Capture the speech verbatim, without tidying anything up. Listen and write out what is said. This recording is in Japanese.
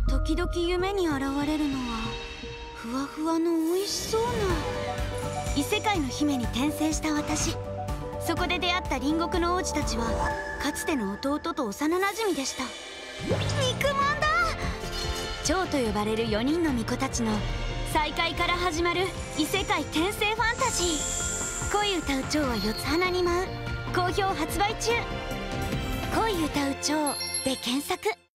時々夢に現れるのはふわふわの美味しそうな異世界の姫に転生した私。そこで出会った隣国の王子たちはかつての弟と幼なじみでした。肉まんだ。蝶と呼ばれるよにんの巫女たちの再会から始まる異世界転生ファンタジー。恋歌う蝶は四つ花に舞う好評発売中。恋歌う蝶で検索。